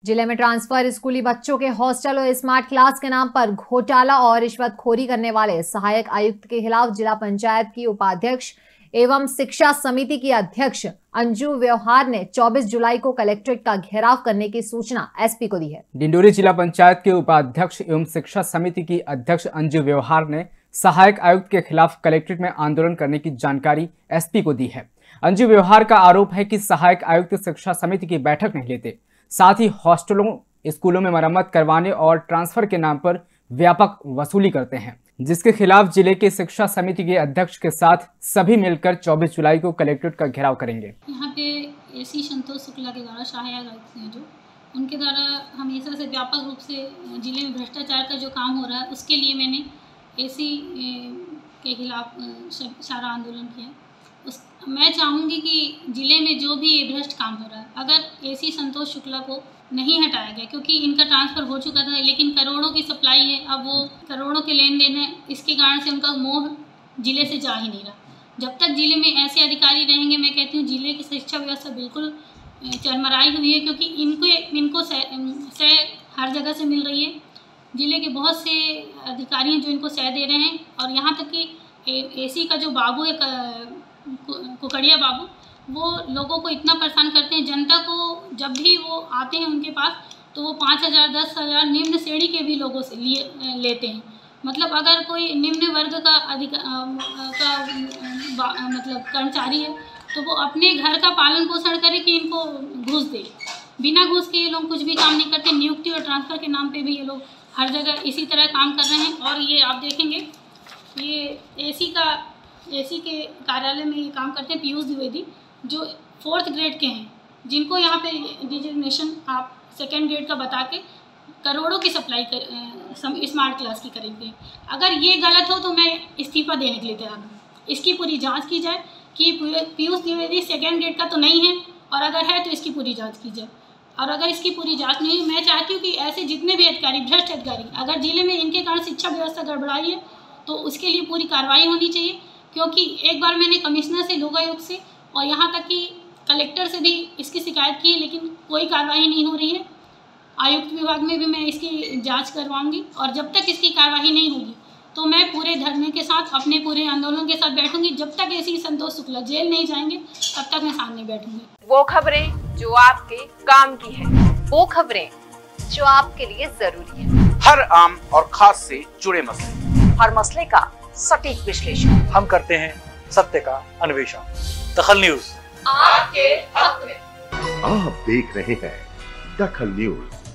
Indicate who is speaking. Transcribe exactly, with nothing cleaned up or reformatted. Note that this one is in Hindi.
Speaker 1: जिले में ट्रांसफर स्कूली बच्चों के हॉस्टल और स्मार्ट क्लास के नाम पर घोटाला और रिश्वतखोरी करने वाले सहायक आयुक्त के खिलाफ जिला पंचायत की उपाध्यक्ष एवं शिक्षा समिति की अध्यक्ष अंजू व्यवहार ने चौबीस जुलाई को कलेक्ट्रेट का घेराव करने की सूचना एसपी को दी है।
Speaker 2: डिंडोरी जिला पंचायत के उपाध्यक्ष एवं शिक्षा समिति की अध्यक्ष अंजू व्यवहार ने सहायक आयुक्त के खिलाफ कलेक्ट्रेट में आंदोलन करने की जानकारी एसपी को दी है। अंजू व्यवहार का आरोप है कि सहायक आयुक्त शिक्षा समिति की बैठक नहीं लेते, साथ ही हॉस्टलों स्कूलों में मरम्मत करवाने और ट्रांसफर के नाम पर व्यापक वसूली करते हैं, जिसके खिलाफ जिले के शिक्षा समिति के अध्यक्ष के साथ सभी मिलकर चौबीस जुलाई को कलेक्ट्रेट का घेराव करेंगे।
Speaker 3: यहाँ पे एसी संतोष शुक्ला के द्वारा सहायक आयुक्त हैं जो उनके द्वारा हमेशा से व्यापक रूप से जिले में भ्रष्टाचार का जो काम हो रहा है उसके लिए मैंने एसी के खिलाफ सारा आंदोलन किया। उस मैं चाहूँगी कि जिले में जो भी ये भ्रष्ट काम हो रहा है, अगर एसी संतोष शुक्ला को नहीं हटाया गया, क्योंकि इनका ट्रांसफ़र हो चुका था, लेकिन करोड़ों की सप्लाई है, अब वो करोड़ों के लेन देन है, इसके कारण से उनका मोह जिले से जा ही नहीं रहा। जब तक जिले में ऐसे अधिकारी रहेंगे, मैं कहती हूँ जिले की शिक्षा व्यवस्था बिल्कुल चरमराई हुई है, क्योंकि इनको इनको सह हर जगह से मिल रही है। जिले के बहुत से अधिकारी हैं जो इनको सह दे रहे हैं, और यहाँ तक कि एसी का जो बाबू है कुकड़िया बाबू, वो लोगों को इतना परेशान करते हैं, जनता को जब भी वो आते हैं उनके पास तो वो पाँच हज़ार दस हज़ार निम्न श्रेणी के भी लोगों से लिए लेते हैं। मतलब अगर कोई निम्न वर्ग का अधिकार का मतलब कर्मचारी है तो वो अपने घर का पालन पोषण करे कि इनको घूस दे। बिना घूस के ये लोग कुछ भी काम नहीं करते। नियुक्ति और ट्रांसफ़र के नाम पे भी ये लोग हर जगह इसी तरह काम कर रहे हैं। और ये आप देखेंगे, ये एसी का एसी के कार्यालय में ये काम करते हैं पीयूष द्विवेदी, जो फोर्थ ग्रेड के हैं, जिनको यहाँ पे डिजिग्नेशन आप सेकेंड ग्रेड का बता के करोड़ों की सप्लाई कर स्मार्ट क्लास की करेंगे। अगर ये गलत हो तो मैं इस्तीफा देने के लिए तैयार हूँ। इसकी पूरी जांच की जाए कि पीयूष द्विवेदी सेकेंड ग्रेड का तो नहीं है, और अगर है तो इसकी पूरी जांच की जाए। और अगर इसकी पूरी जांच नहीं, मैं चाहती हूँ कि ऐसे जितने भी अधिकारी भ्रष्ट अधिकारी, अगर जिले में इनके कारण शिक्षा व्यवस्था गड़बड़ाई है तो उसके लिए पूरी कार्रवाई होनी चाहिए। क्योंकि एक बार मैंने कमिश्नर से, लोकायुक्त से और यहाँ तक कि कलेक्टर से भी इसकी शिकायत की है, लेकिन कोई कार्रवाई नहीं हो रही है। आयुक्त विभाग में भी मैं इसकी जांच करवाऊंगी, और जब तक इसकी कार्रवाई नहीं होगी तो मैं पूरे धरने के साथ, अपने पूरे आंदोलन के साथ बैठूंगी। जब तक एसी संतोष शुक्ला जेल नहीं जाएंगे तब तक मैं सामने बैठूंगी।
Speaker 4: वो खबरें जो आपके काम की है, वो खबरें जो आपके लिए जरूरी है,
Speaker 5: हर आम और खास से जुड़े मसले,
Speaker 4: हर मसले का सटीक विश्लेषण
Speaker 5: हम करते हैं, सत्य का अन्वेषण। दखल न्यूज
Speaker 4: आपके हक में।
Speaker 6: आप देख रहे हैं दखल न्यूज।